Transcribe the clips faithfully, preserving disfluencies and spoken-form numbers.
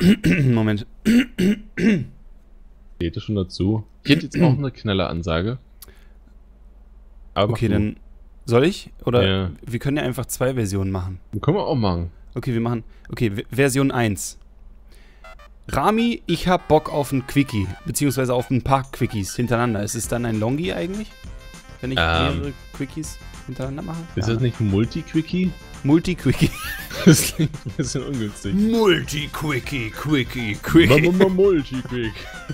Moment. Geht das schon dazu? Ich hätte jetzt auch eine Knalleransage. Aber Okay, dann soll ich? Oder Ja. wir können ja einfach zwei Versionen machen. können wir auch machen. Okay, wir machen. Okay, v- Version eins. Rami, ich hab Bock auf ein Quickie. Beziehungsweise auf ein paar Quickies hintereinander. Ist es dann ein Longi eigentlich? Wenn ich Ähm. mehrere Quickies hintereinander mache? Ist Ja. das nicht ein Multi-Quickie? Multi-Quickie. Das klingt ein bisschen ungünstig. Multi-Quickie, Quickie, Quickie. Mama Multi-Quick.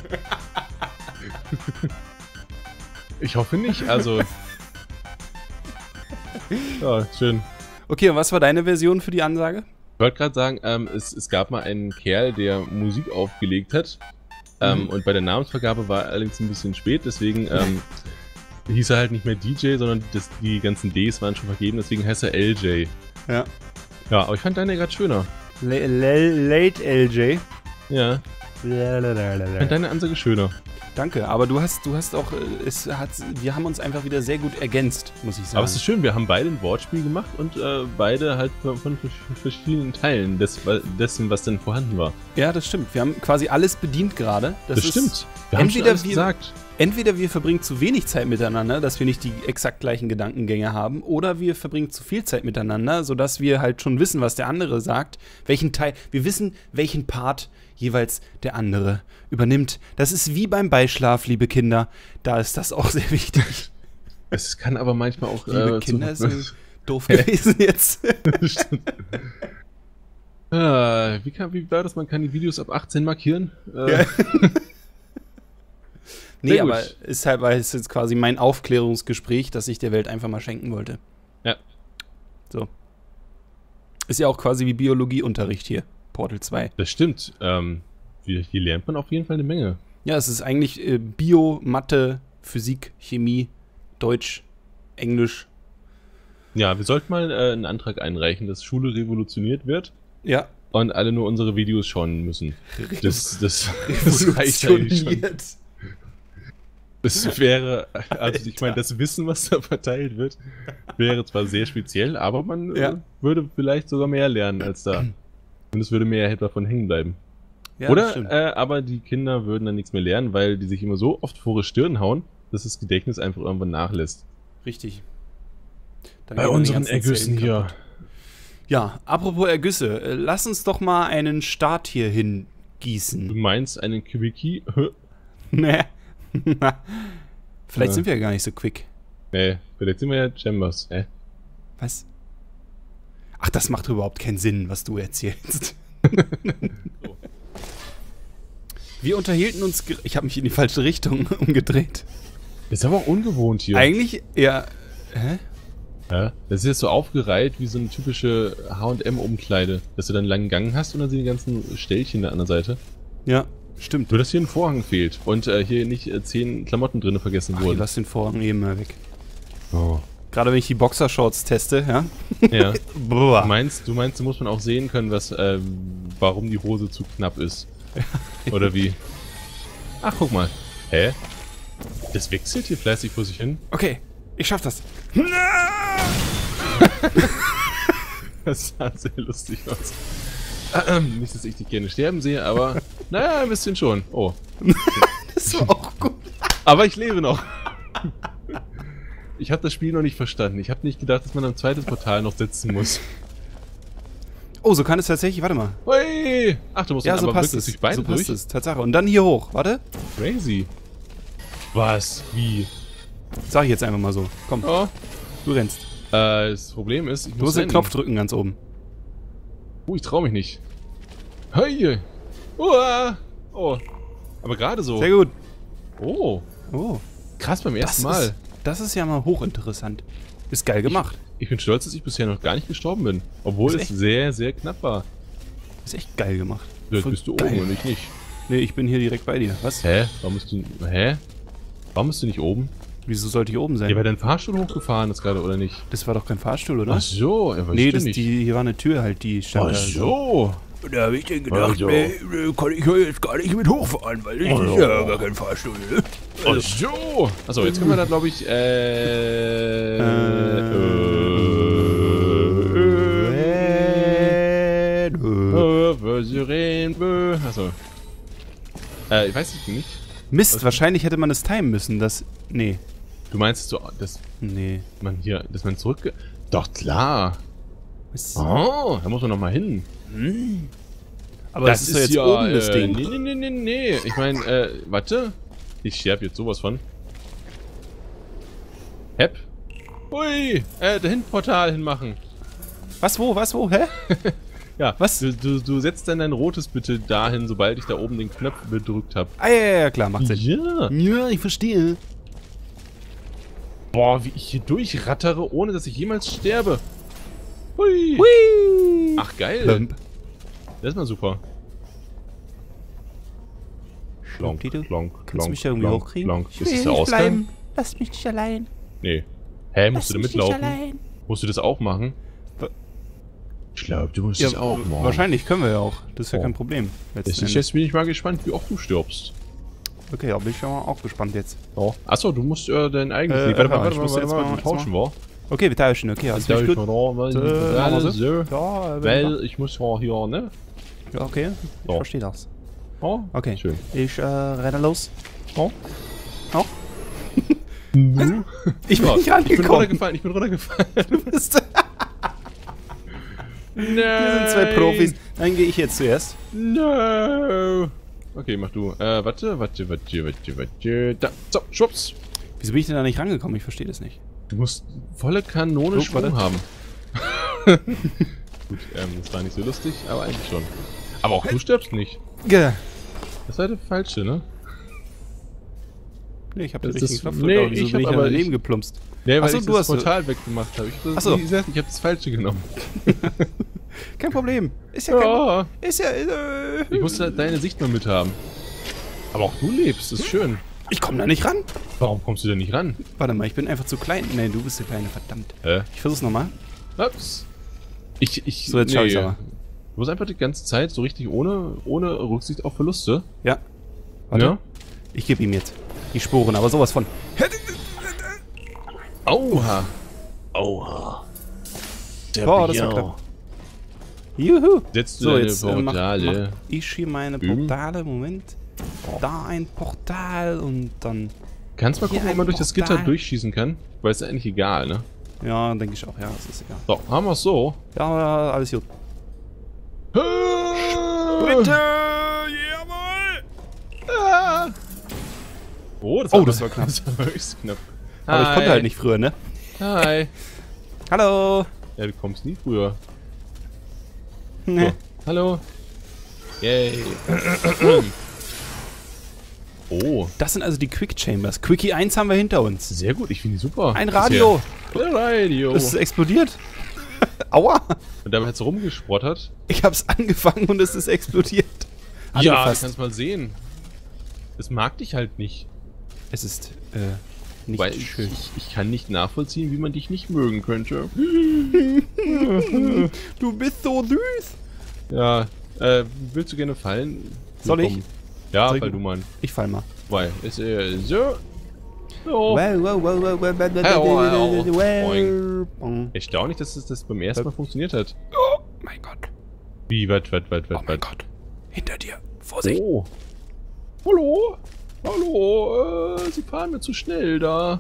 Ich hoffe nicht, also. Ja, schön. Okay, und was war deine Version für die Ansage? Ich wollte gerade sagen, ähm, es, es gab mal einen Kerl, der Musik aufgelegt hat. Ähm, Mhm. Und bei der Namensvergabe war er allerdings ein bisschen spät, deswegen ähm, hieß er halt nicht mehr D J, sondern das, die ganzen Ds waren schon vergeben, deswegen heißt er L J. Ja. Ja, aber ich fand deine gerade schöner. La- la- Late L J. Ja, ich fand deine Ansage schöner. Danke, aber du hast, du hast auch, äh, es hat, wir haben uns einfach wieder sehr gut ergänzt, muss ich sagen. Aber es ist schön, wir haben beide ein Wortspiel gemacht und äh, beide halt von, von verschiedenen Teilen des, dessen, was denn vorhanden war. Ja, das stimmt. Wir haben quasi alles bedient gerade. Das, ist- stimmt. Wir haben schon entweder alles wir- gesagt. Entweder wir verbringen zu wenig Zeit miteinander, dass wir nicht die exakt gleichen Gedankengänge haben, oder wir verbringen zu viel Zeit miteinander, sodass wir halt schon wissen, was der andere sagt, welchen Teil, wir wissen, welchen Part jeweils der andere übernimmt. Das ist wie beim Beischlaf, liebe Kinder. Da ist das auch sehr wichtig. Es kann aber manchmal auch. Liebe äh, Kinder, zu, ist doof gewesen jetzt. ah, wie, kann, wie war das? Man kann die Videos ab achtzehn markieren. Äh, Ja. Nee, Sehr gut. aber ist halt, weil es jetzt quasi mein Aufklärungsgespräch, das ich der Welt einfach mal schenken wollte. Ja. So. Ist ja auch quasi wie Biologieunterricht hier, Portal zwei. Das stimmt. Ähm, hier, hier lernt man auf jeden Fall eine Menge. Ja, es ist eigentlich äh, Bio, Mathe, Physik, Chemie, Deutsch, Englisch. Ja, wir sollten mal äh, einen Antrag einreichen, dass Schule revolutioniert wird Ja. und alle nur unsere Videos schauen müssen. Das, das, das reicht eigentlich schon. Revolutioniert. Das wäre, also ich meine, das Wissen, was da verteilt wird, wäre zwar sehr speziell, aber man Ja. äh, würde vielleicht sogar mehr lernen als da. Und es würde mehr davon hängen bleiben. Ja, das Oder, stimmt. äh, aber die Kinder würden dann nichts mehr lernen, weil die sich immer so oft vor die Stirn hauen, dass das Gedächtnis einfach irgendwann nachlässt. Richtig. Dann Bei gehen die unseren ganzen Ergüssen Zellen hier. kaputt. Ja, apropos Ergüsse, äh, lass uns doch mal einen Start hier Du hingießen. meinst einen Quickie? Nee. Vielleicht Ja. sind wir ja gar nicht so quick. Nee, vielleicht sind wir ja Chambers. Hä? Was? Ach, das macht überhaupt keinen Sinn, was du erzählst. So. Wir unterhielten uns. ge- Ich habe mich in die falsche Richtung umgedreht. Ist aber auch ungewohnt hier. Eigentlich eher. Hä? Ja, das ist jetzt so aufgereiht wie so eine typische H und M-Umkleide, dass du dann einen langen Gang hast und dann sind die ganzen Ställchen da an der Seite. Ja, stimmt. Nur, dass hier ein Vorhang fehlt und äh, hier nicht äh, zehn Klamotten drin vergessen Ach, wurden. lass den Vorhang eben mal weg. Oh. Gerade wenn ich die Boxershorts teste, ja? Ja. Boah. Du meinst, du meinst, du musst man auch sehen können, was, ähm, warum die Hose zu knapp ist. Oder wie? Ach, guck mal. Hä? Das wechselt hier fleißig vor sich hin. Okay, ich schaff das. Das sah sehr lustig aus. Ähm, nicht, dass ich dich gerne sterben sehe, aber naja, ein bisschen schon. Oh. Das war auch gut. Aber ich lebe noch. Ich habe das Spiel noch nicht verstanden. Ich habe nicht gedacht, dass man am zweiten Portal noch setzen muss. Oh, so kann es tatsächlich. Warte mal. Hui! Ach, du musst Ja, dann so aber passt wirklich es. durch beide So passt durch? es. Tatsache. Und dann hier hoch. Warte. Crazy. Was? Wie? Sag ich jetzt einfach mal so. Komm, Oh. du rennst. Äh, das Problem ist, ich Du muss musst den rennen. Knopf drücken ganz oben. Oh, ich trau mich nicht. Hey! Uah. Oh. Aber gerade so. Sehr gut. Oh. Oh. Krass beim ersten Das Mal. ist, das ist ja mal hochinteressant. Ist geil gemacht. Ich bin stolz, dass ich bisher noch gar nicht gestorben bin. Obwohl Ist es echt? sehr, sehr knapp war. Ist echt geil gemacht. Jetzt Voll bist du geil. oben und ich nicht. Nee, ich bin hier direkt bei dir. Was? Hä? Warum bist du. Hä? Warum bist du nicht oben? Wieso sollte ich oben sein? Ja, weil dein Fahrstuhl hochgefahren ist gerade, oder nicht? Das war doch kein Fahrstuhl, oder? Ach so, ja, weiß nee, ich das, nicht. die, hier war eine Tür halt, die stand Ach da. so. Da habe ich dann gedacht, Also. nee, kann ich ja jetzt gar nicht mit hochfahren, weil das Oh, ist ja gar kein Fahrstuhl. Ne? Ach so. Achso, jetzt können wir da, glaube ich, äh. äh, äh, Syren, bö. Achso. Äh, ich weiß nicht. Mist, Was? wahrscheinlich hätte man das timen müssen, das... Nee. Du meinst so, dass Nee. man hier, dass man zurück... Doch, klar. Was? Oh, da muss man nochmal hin. Hm. Aber das, ist doch jetzt oben das äh, Ding. Nee, nee, nee, nee, nee. Ich meine, äh, warte. Ich scherb jetzt sowas von. Hep. Hui, äh, dahin Portal hinmachen. Was, wo, was, wo, hä? Ja, Was? Du, du, du setzt dann dein rotes bitte dahin, sobald ich da oben den Knopf bedrückt habe. Ah, ja, ja, ja, klar, macht Sinn. Ja. Ja, ich verstehe. Boah, wie ich hier durchrattere, ohne dass ich jemals sterbe. Hui. Hui! Ach, geil. Bump. Das ist mal super. Klonk, Schlumpdido. klonk, Kannst klonk, du mich da irgendwie klonk, hochkriegen? klonk. Ich Das will ist der nicht Ausgang? bleiben. Lass mich nicht allein. Nee. Hä, musst Lass du da mich nicht mitlaufen? allein. Musst du das auch machen? Wa- Ich glaube, du musst Ja, das auch machen. wahrscheinlich können wir ja auch. Das ist ja Oh. kein Problem. letzten Jetzt, Endes. jetzt bin ich mal gespannt, wie oft du stirbst. Okay, da bin ich ja auch gespannt jetzt. Oh. Achso, du musst äh, dein eigenes Äh, Lied. Warte äh, mal, warte ich mal, muss warte jetzt mal, mal- wir tauschen wir. Okay, wir tauschen. Okay, alles Da gut. ich mal, weil, Äh, weil, machen wir so, Ja, äh, weil ich muss ja hier, ne? ja, okay. Ich So. verstehe das. Oh, Okay. schön. Ich äh, renne los. Oh. Oh. Mhm. Ich bin Ja, nicht ich bin rangekommen. runtergefallen, ich bin runtergefallen. Du bist... Nein. Wir sind zwei Profis. Dann gehe ich jetzt zuerst. No. Okay, mach du. Äh, warte, warte, warte, warte, warte. Da, so, schwupps. Wieso bin ich denn da nicht rangekommen? Ich verstehe das nicht. Du musst volle Kanone Oh, Schwung warte. haben. Gut, ähm, das war nicht so lustig, aber eigentlich schon. Aber auch du stirbst nicht. Ja. Das war der falsche, ne? Nee, ich habe den Das richtigen ist- Knopf nee, gedrückt, aber wieso ich bin hab ich aber daneben ich- geplumpst? Nee, weil Ach so, ich du das hast- Portal weggemacht habe. Ich, Ach so. Wie gesagt, ich habe das falsche genommen. Kein Problem. Ist ja kein... Ja, Ist ja... Äh, ich musste deine Sicht mal mit haben. Aber auch du lebst, das ist schön. ich komme da nicht ran. Warum kommst du denn nicht ran? Warte mal, ich bin einfach zu klein. Nee, du bist der Kleine, verdammt. Hä? Ich versuch's nochmal. Ups. Ich, ich, So, jetzt schau ich's aber. Du musst einfach die ganze Zeit so richtig ohne, ohne Rücksicht auf Verluste. Ja. Warte. Ja? Ich gebe ihm jetzt die Sporen, aber sowas von. Aua. Aua. Der Boah, das war knapp. Juhu. Setzt du So, deine jetzt äh, mach, Portale. mach ich hier meine Üben. Portale. Moment. Da ein Portal und dann... Kannst mal Hier gucken, ob ein man durch das Portal. Gitter durchschießen kann? Weil es ist eigentlich egal, ne? Ja, denke ich auch. Ja, das ist egal. So, haben wir es so. Ja, alles gut. Bitte! Jawohl! Ah. Oh, das, Oh, war, das war knapp. Das war höchst knapp. Aber ich konnte halt nicht früher, ne? Hi. Hallo! Ja, du kommst nie früher. So. Ne. Hallo. Yay. Oh, Das sind also die Quick Chambers. Quickie eins haben wir hinter uns. sehr gut. Ich finde die super. Ein Radio! Bisher. Ein Radio. Das ist explodiert. Aua! Und damit hat es rumgesprottert. Ich hab's angefangen und es ist explodiert. Ja, du Angefasst. kannst mal sehen. Das mag dich halt nicht. Es ist, äh, nicht Weil ich, schön. ich, ich kann nicht nachvollziehen, wie man dich nicht mögen könnte. Du bist so süß! Ja, äh, willst du gerne fallen? Soll ich? Willkommen. Ja, Soll ich- fall du mal. Ich fall mal. Weil, ist äh, so. So. Wow, wow, wow, wow, wow, wow, Hello, wow, hello. wow, wow. Erstaunlich, dass es das beim ersten Mal funktioniert hat. Oh mein Gott. Wie, wat, wat, wat, Oh wat, mein wat? Gott. Hinter dir. Vorsicht. Oh. Hallo? Hallo? Äh, Sie fahren mir zu schnell da.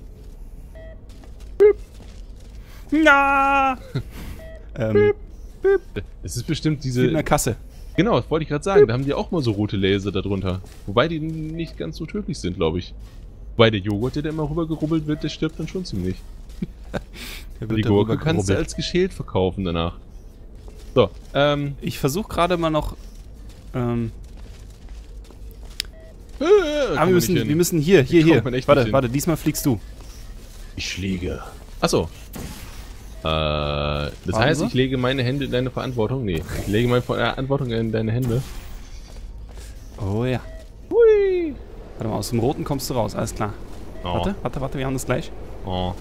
Ja. ähm, Es ist bestimmt wie in der diese... Kasse. Genau, das wollte ich gerade sagen. Da haben die auch mal so rote Laser da drunter. Wobei die nicht ganz so tödlich sind, glaube ich. Wobei der Joghurt, der da immer rübergerubbelt wird, der stirbt dann schon ziemlich. Der Die wird Gurke darüber kannst du gerubbelt. als geschält verkaufen danach. So, ähm... Ich versuche gerade mal noch. Ähm, Äh, aber kommen wir müssen, nicht hin. wir müssen hier, hier, kommt hier. man echt nicht Warte, hin. warte, diesmal fliegst du. Ich fliege. Achso. Äh, das Warten heißt, Sie? ich lege meine Hände in deine Verantwortung? Nee, ich lege meine Verantwortung in deine Hände. Oh ja. Hui. Warte mal, aus dem Roten kommst du raus, alles klar. Oh. Warte, warte, warte, wir haben das gleich. Oh.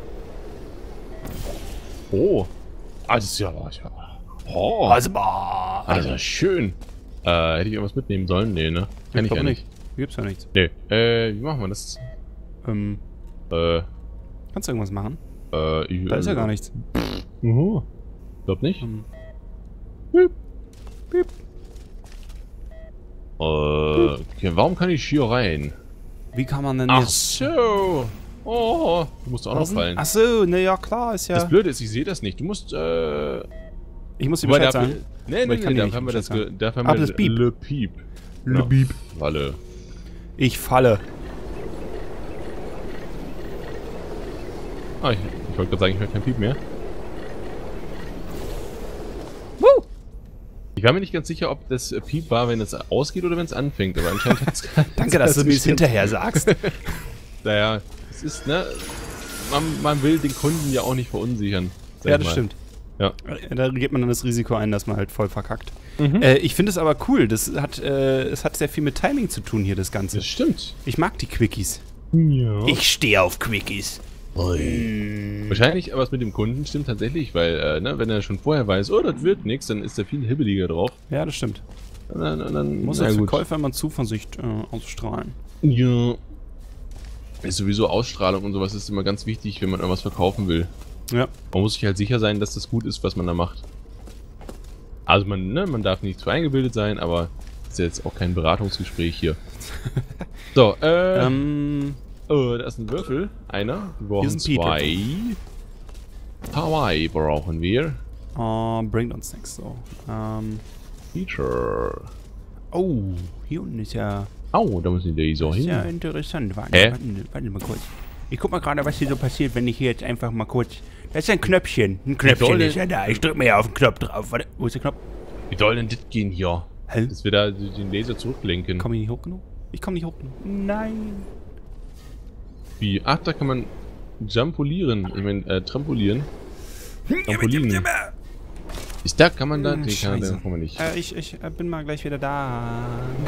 Oh. Ah, das ist ja... Oh. Also, boah. Also schön. Äh, hätte ich irgendwas mitnehmen sollen? Nee, ne? Kann ich glaub ja nicht. Hier gibt's ja nichts. Nee. Äh, wie machen wir das? Ähm, Äh, kannst du irgendwas machen? äh, ich, Da ist ja gar nichts. Mhm. Glaub nicht. Ähm, Piep. piep. okay, warum kann ich hier rein? Wie kann man denn Ach jetzt... so. Oh, du musst auch noch fallen. Ach so, ne, ja klar, ist ja... Das Blöde ist, ich sehe das nicht. Du musst, äh... Ich muss dir Wobei, Bescheid dafür- sagen. Nee, nee, ich kann nee, dir dafür nicht haben wir das, Bescheid ge- dafür Ah, haben wir das Piep. Le Piep. Le Ja, Piep. Falle. Ich falle. Ah, ich, ich wollte gerade sagen, ich höre kein Piep mehr. Woo! Ich war mir nicht ganz sicher, ob das äh, Piep war, wenn es ausgeht oder wenn es anfängt, aber anscheinend hat es Danke, dass du mir das hinterher sagst. Naja, es ist, ne, man, man will den Kunden ja auch nicht verunsichern. sag Ja, ich das mal. stimmt. Ja. Da geht man dann das Risiko ein, dass man halt voll verkackt. Mhm. Äh, ich finde es aber cool. Das hat, äh, es hat sehr viel mit Timing zu tun hier, das Ganze. Das stimmt. Ich mag die Quickies. Ja. Ich stehe auf Quickies. Wahrscheinlich, aber was mit dem Kunden stimmt tatsächlich, weil, äh, ne, wenn er schon vorher weiß, oh, das wird nichts, dann ist er viel hibbeliger drauf. Ja, das stimmt. Und dann, und dann Muss na der gut. Verkäufer immer Zuversicht äh, ausstrahlen. Ja. Ist sowieso Ausstrahlung und sowas ist immer ganz wichtig, wenn man irgendwas verkaufen will. Ja. Man muss sich halt sicher sein, dass das gut ist, was man da macht. Also man, ne, man darf nicht zu eingebildet sein, aber ist ja jetzt auch kein Beratungsgespräch hier. So, äh, Ähm, oh, da ist ein Würfel. Einer. Wir brauchen Hier ist ein zwei. Zwei brauchen wir. uh, bringt uns nichts so. Ähm, Feature. oh, hier unten ist ja, Au, da müssen die so ist hin. ja interessant. Warte, Hä? warte, warte mal kurz. Ich guck mal gerade, was hier so passiert, wenn ich hier jetzt einfach mal kurz... Da ist ein Knöpfchen. Ein Knöpfchen soll ist ja da. Ich drück mir ja auf den Knopf drauf. Warte, wo ist der Knopf? Wie soll denn das gehen hier? Hä? Dass wir da den Laser zurücklenken. Komm ich nicht hoch genug? Ich komm nicht hoch genug. Nein. Wie? Ach, da kann man jampolieren. Ich meine, äh, trampolieren. Trampolinen. Ist da, kann man da? Hm, Nee, kann, Scheiße. kann man nicht. Äh, ich ich äh, bin mal gleich wieder da.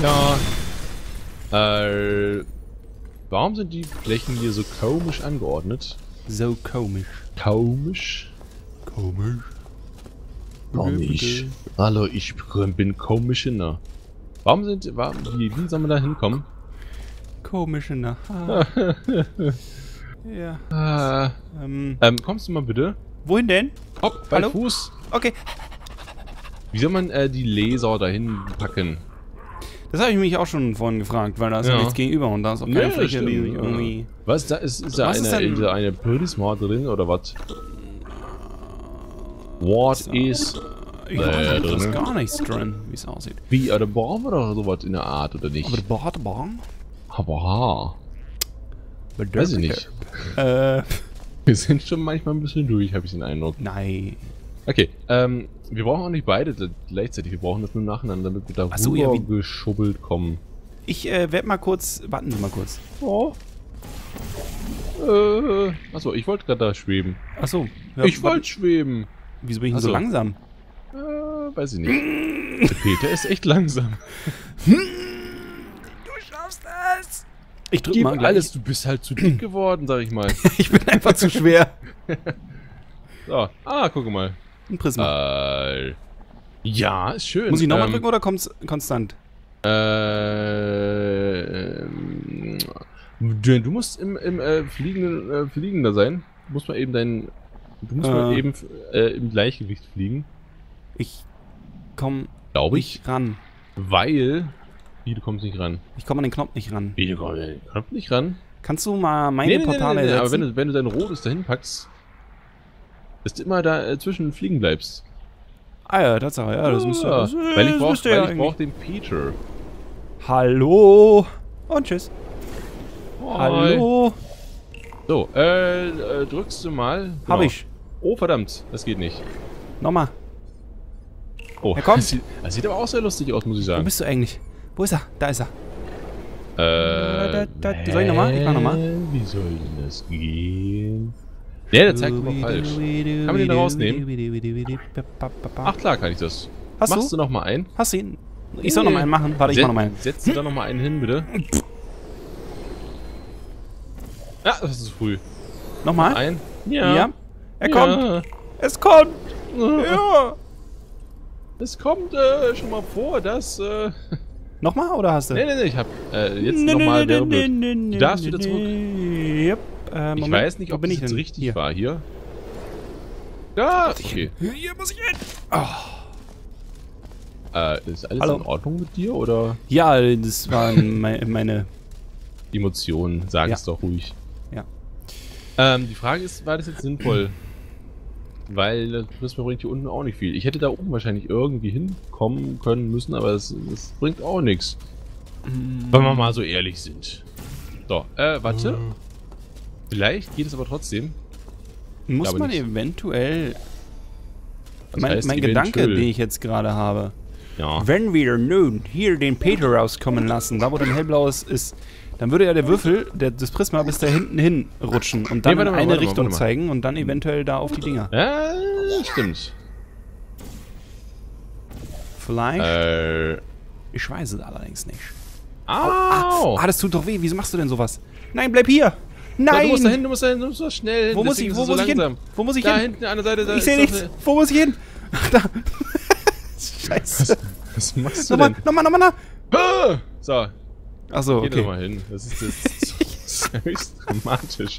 Ja. Äh, warum sind die Flächen hier so komisch angeordnet? So komisch. Komisch? Komisch. Komisch. Hallo, ich bin komisch, ne? Warum sind, warum, wie, wie soll man da hinkommen? Komische Nacht. Ja. Ah, Ähm, ähm, kommst du mal bitte? wohin denn? Hopp, bei Hallo? Fuß. Okay. Wie soll man äh, die Laser dahin packen? Das habe ich mich auch schon vorhin gefragt, weil da ist ja, Ja. nichts gegenüber und da ist auch keine Ja, Fläche, die stimmt, sich ja. irgendwie... Was, da ist, ist da Was ist eine, denn- ist da eine Prisma drin oder was? What is... Ich Äh, weiß nicht, da ist drin. gar nichts drin, wie es aussieht. Wie, oder brauchen wir doch sowas in der Art, oder nicht? Aber der Badebahn? Aber ha. Weiß ich nicht. Äh, Wir sind schon manchmal ein bisschen durch, habe ich den Eindruck. nein. Okay, ähm, wir brauchen auch nicht beide gleichzeitig, wir brauchen das nur nacheinander, damit wir da Ach so, ja, wie- geschubbelt kommen. Ich äh, werde mal kurz... Warten Sie mal kurz. Oh. Äh, achso, ich wollte gerade da schweben. Achso. Ja, ich wollte schweben. Wieso bin ich denn Ach so. so langsam? Äh, weiß ich nicht. Der Peter ist echt langsam. Du schaffst das! Ich drück Gib mal gleich. alles, du bist halt zu dick geworden, sag ich mal. Ich bin einfach zu schwer. So, ah, guck mal. Ein Prisma. Äh, ja, ist schön. Muss ich nochmal ähm, drücken oder kommt's konstant? Äh, ähm, du, du musst im, im äh, fliegenden, äh, fliegender sein. Du musst mal eben dein, du musst mal Äh. eben äh, im Gleichgewicht fliegen, Ich komm glaube ich, nicht ran. weil, wie, du kommst nicht ran. Ich komme an den Knopf nicht ran. Wie, du kommst kommst nicht ran? Kannst du mal meine Portale aber ersetzen? wenn du, wenn du dein rotes dahin packst, dass du immer da äh, zwischen fliegen bleibst. Ah ja, Tatsache, ja, das müsste... Ja, Das, weil ich das brauch, müsste ja weil ich brauch eigentlich- den Peter. Hallo und tschüss. Hi. Hallo. So, äh, äh, drückst du mal. Hab Genau. ich. Oh, verdammt, das geht nicht. Nochmal. Oh, Er kommt. Das sieht, das sieht aber auch sehr lustig aus, muss ich Wo sagen. bist du eigentlich? Wo ist er? Da ist er. Äh, Da, da, da. Soll ich nochmal? Ich mach nochmal. hä? Wie soll denn das gehen? Nee, der zeigt immer falsch. Kann man den da rausnehmen? Ach klar kann ich das. Hast Machst du? du noch mal einen? Hast du ihn? Ich soll noch mal einen machen. Warte, ich mach noch mal einen. Setzt du da noch mal einen hin, bitte? Ja, das ist früh. Nochmal? Ein? Ja. Er kommt. Es kommt. Ja. Es kommt äh, schon mal vor, dass... Äh, Nochmal oder hast du? nee, nee, nee, ich hab äh, jetzt Nee, nochmal nee, wäre nee, blöd. nee, nee, Du darfst nee, wieder zurück. nee. Yep. Äh, Ich Moment. weiß nicht, Wo ob bin das ich jetzt denn? richtig Hier. war. Hier. Ja, okay. Hier muss ich hin. Oh. Äh, ist alles Hallo. in Ordnung mit dir oder Ja, das waren meine, meine Emotionen? Sag Ja. es doch ruhig. Ja. Ähm, die Frage ist, war das jetzt sinnvoll? Weil das Prisma bringt hier unten auch nicht viel. Ich hätte da oben wahrscheinlich irgendwie hinkommen können müssen, aber das, das bringt auch nichts. Wenn wir mal so ehrlich sind. So, äh, warte. Vielleicht geht es aber trotzdem. Muss glaube man nicht. eventuell... Das Mein, heißt mein Gedanke, eventuell. den ich jetzt gerade habe. Ja. Wenn wir nun hier den Peter rauskommen lassen, da wo dann hellblaues ist, dann würde ja der Würfel, der, das Prisma, bis da hinten hin rutschen und dann Nee, warte in mal, eine warte mal, Richtung warte mal. zeigen und dann eventuell da auf die Dinger. Ja, stimmt. Vielleicht? Äh. Ich weiß es allerdings nicht. Au! Ah, das tut doch weh. Wieso machst du denn sowas? Nein, bleib hier! Ja, Nein! du musst da hin, du musst da hin, du musst da schnell hin. Wo muss deswegen ich, ist wo es muss so ich hin? langsam. Wo muss ich Da hin? hinten an der Seite, da Ich ist sehe doch nichts. eine- Wo muss ich hin? Ach, da. Scheiße. Was machst du Nochmal, denn? nochmal, nochmal, nochmal. Ah! So, Achso, geh okay. doch mal hin. Das ist jetzt höchst dramatisch.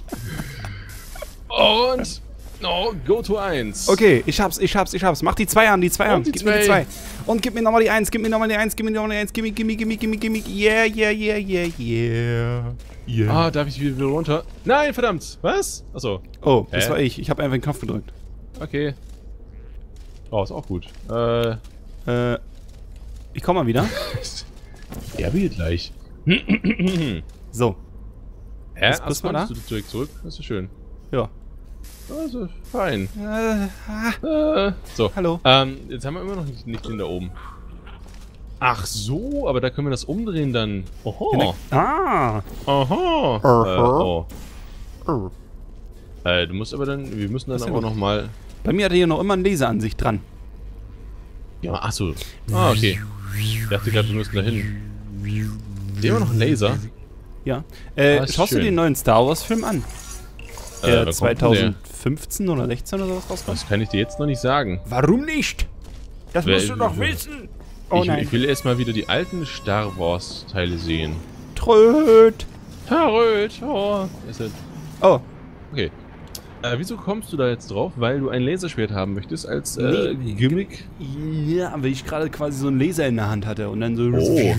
Und. No, go to eins. Okay, ich hab's, ich hab's, ich hab's. Mach die zwei an, die zwei Und an. die Gib mir die zwei. zwei. Und gib mir nochmal die eins, gib mir nochmal die eins, gib mir nochmal die eins, gimme, gimme, gimme, gimme, gimme. Yeah, yeah, yeah, yeah, yeah. Yeah. Ah, darf ich wieder runter? Nein, verdammt. Was? Achso. Oh, das Hä? war ich. Ich habe einfach den Knopf gedrückt. Okay. Oh, ist auch gut. Äh. Äh, ich komm mal wieder. Ja, wie gleich. So, Hä? Ist Ach, Prisma konntest da? du zurück, zurück? Das ist schön. ja. Also, fein. Äh, ah, Äh, so. hallo. Ähm, jetzt haben wir immer noch nicht, nicht den da oben. Ach so, aber da können wir das umdrehen dann. Oho. Ah. Aha. Äh, Aha. oh. Äh, du musst aber dann, wir müssen dann Was denn aber noch? noch mal. Bei mir hat er hier noch immer ein Laseransicht dran. Ja, ach so. Ah, okay. Ich dachte gerade, wir müssen da hin. Ist immer noch ein Laser? Ja. Äh, Ah, ist schaust du schön. den neuen Star Wars Film an? Äh, Der wann kommt denn der? zweitausendfünfzehn oder sechzehn oder sowas rauskommt? Das kann ich dir jetzt noch nicht sagen. Warum nicht? Das Wer- musst du doch wissen. Oh ich, nein. ich will erstmal wieder die alten Star Wars Teile sehen. Tröd. Verrückt. Oh. Ist das Oh. Okay. Äh, wieso kommst du da jetzt drauf? Weil du ein Laserschwert haben möchtest als äh, Nee, Gimmick? Ja, weil ich gerade quasi so einen Laser in der Hand hatte und dann so... Oh.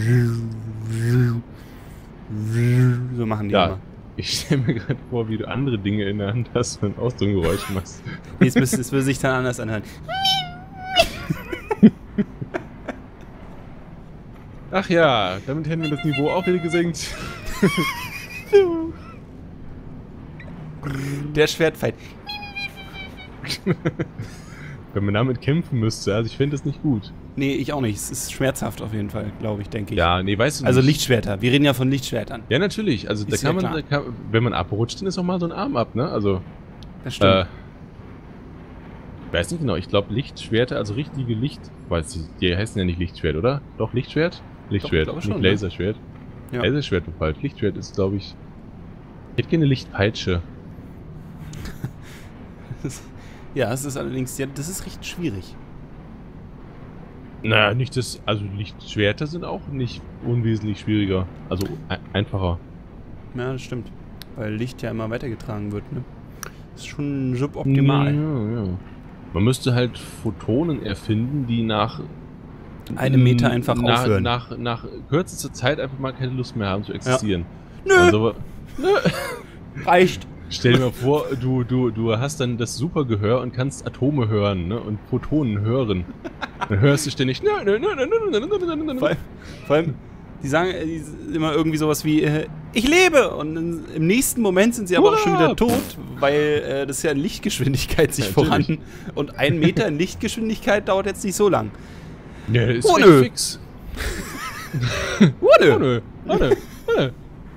So machen die Ja. immer. Ich stelle mir gerade vor, wie du andere Dinge in der Hand hast und auch so ein Geräusch machst. Nee, es müsste- es würde sich dann anders anhören. Ach ja, damit hätten wir das Niveau auch wieder gesenkt. Der Schwertfight. Wenn man damit kämpfen müsste, also ich finde das nicht gut. Nee, ich auch nicht. Es ist schmerzhaft auf jeden Fall, glaube ich, denke ich. Ja, nee, weißt du Also nicht. Lichtschwerter. Wir reden ja von Lichtschwertern. Ja, natürlich. Also da Ist ja kann man, klar. da kann, wenn man abrutscht, dann ist auch mal so ein Arm ab, ne? Also, Das stimmt. äh, ich weiß nicht genau. Ich glaube Lichtschwerter, also richtige Licht, weiß ich, die heißen ja nicht Lichtschwert, oder? Doch, Lichtschwert? Lichtschwert, glaube nicht schon, ne? Laserschwert. Ja. Laserschwert war falsch. Lichtschwert ist, glaube ich, ich hätte gerne Lichtpeitsche. Ja, es ist allerdings, ja, das ist recht schwierig. Naja, nicht das, also Lichtschwerter sind auch nicht unwesentlich schwieriger. Also ein, einfacher. Ja, das stimmt. Weil Licht ja immer weitergetragen wird, ne? Das ist schon suboptimal. Ja, ja. Man müsste halt Photonen erfinden, die nach Einem Meter einfach nach, aufhören. Nach, nach kürzester Zeit einfach mal keine Lust mehr haben zu existieren. Nö, Also, reicht. stell dir mal vor, du, du, du hast dann das Supergehör und kannst Atome hören, ne? Und Photonen hören. Dann hörst du ständig. Nö, nö, nö, nö, nö, nö, nö, nö, nö. Vor allem, vor allem die sagen äh, die s- immer irgendwie sowas wie, äh, ich lebe! Und in, im nächsten Moment sind sie aber auch schon Hurra! wieder tot, weil äh, das ja in Lichtgeschwindigkeit sich Natürlich. voran. Und ein Meter in Lichtgeschwindigkeit dauert jetzt nicht so lang. Ja, ist Oh, recht nö. fix. Oh, Oh, nö. Oh, nö. Oh, nö.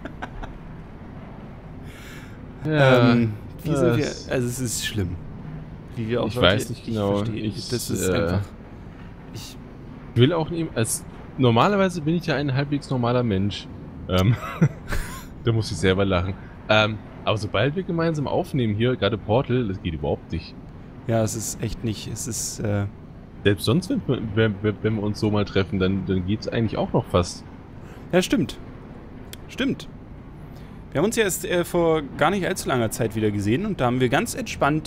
Ja, ähm, wie sind wir, das- also es ist schlimm. Wie wir auch Ich Leute- weiß nicht genau. verstehe- Ich, das ist äh, einfach. Ich, Ich will auch nicht. Als, normalerweise bin ich ja ein halbwegs normaler Mensch. Ähm, da muss ich selber lachen. Ähm, aber sobald wir gemeinsam aufnehmen hier, gerade Portal, das geht überhaupt nicht. ja, es ist echt nicht. Es ist. Äh, Selbst sonst, wenn, wir- wenn, wenn wenn wir uns so mal treffen, dann, dann geht es eigentlich auch noch fast. ja, stimmt. Stimmt. Wir haben uns ja erst äh, vor gar nicht allzu langer Zeit wieder gesehen und da haben wir ganz entspannt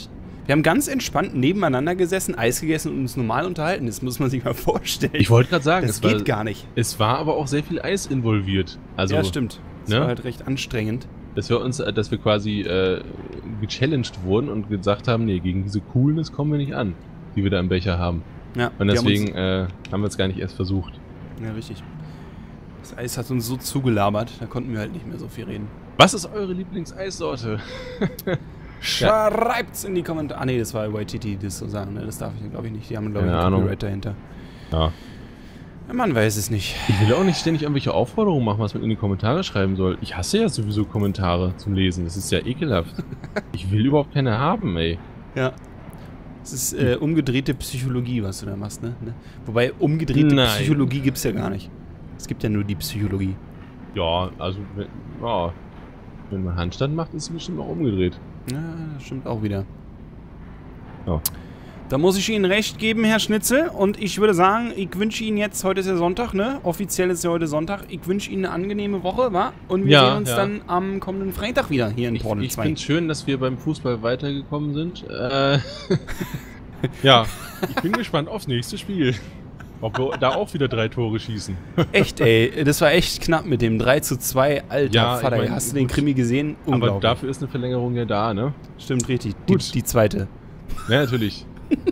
Wir haben ganz entspannt nebeneinander gesessen, Eis gegessen und uns normal unterhalten. Das muss man sich mal vorstellen. Ich wollte gerade sagen, das es geht war, gar nicht. Es war aber auch sehr viel Eis involviert. Also, ja, stimmt. Das ne? war halt recht anstrengend. Dass wir uns, dass wir quasi äh, gechallenged wurden und gesagt haben, nee, gegen diese Coolness kommen wir nicht an, die wir da im Becher haben. Ja, und deswegen haben, äh, haben wir es gar nicht erst versucht. Ja, richtig. Das Eis hat uns so zugelabert, da konnten wir halt nicht mehr so viel reden. Was ist eure Lieblingseissorte? Schreibt's in die Kommentare. Ah ne, das war Y T T, das so sagen, ne? Das darf ich glaube ich nicht. Die haben glaube ich Keine einen Ahnung. Copyright dahinter. Ja. Ja, man weiß es nicht. Ich will auch nicht ständig irgendwelche Aufforderungen machen, was man in die Kommentare schreiben soll. Ich hasse ja sowieso Kommentare zum Lesen. Das ist ja ekelhaft. Ich will überhaupt keine haben, ey. Ja. Das ist äh, umgedrehte Psychologie, was du da machst, ne? ne? Wobei, umgedrehte Nein. Psychologie gibt's ja gar nicht. Es gibt ja nur die Psychologie. Ja, also, wenn, ja, wenn man Handstand macht, ist es bestimmt auch umgedreht. Ja, das stimmt auch wieder. Ja. Da muss ich Ihnen recht geben, Herr Schnitzel. Und ich würde sagen, ich wünsche Ihnen jetzt, heute ist ja Sonntag, ne? Offiziell ist ja heute Sonntag. Ich wünsche Ihnen eine angenehme Woche, wa? Und wir Ja, sehen uns ja. dann am kommenden Freitag wieder hier in Ich, Portal ich zwei. finde es schön, dass wir beim Fußball weitergekommen sind. Äh, ja, ich bin gespannt aufs nächste Spiel. Ob wir da auch wieder drei Tore schießen. Echt, ey. Das war echt knapp mit dem drei zu zwei. Alter, Ja, Vater, ich mein, hast du den gut. Krimi gesehen? Unglaublich. Aber dafür ist eine Verlängerung ja da, ne? Stimmt, richtig. Die, Gut. die zweite. Ja, natürlich.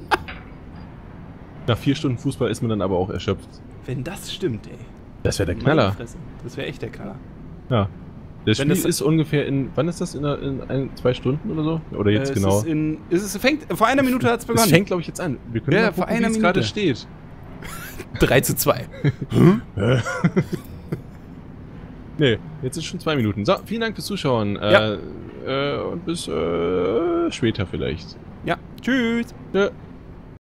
Nach vier Stunden Fußball ist man dann aber auch erschöpft. Wenn das stimmt, ey. Das wäre der Meine Knaller. Fresse. Das wäre echt der Knaller. Ja. Das Wenn Spiel das- ist ungefähr in, wann ist das? In, einer- in ein, zwei Stunden oder so? Oder jetzt Äh, genau? Es, ist in, es ist, fängt, vor einer Minute hat es Das begonnen. fängt, glaube ich, jetzt an. Wir können Ja, mal vor gucken, einer wie es gerade Minute. steht. drei zu zwei. Nee, jetzt ist schon zwei Minuten. So, vielen Dank fürs Zuschauen. Ja. Äh, äh, und bis äh, später vielleicht. Ja, tschüss. Ja.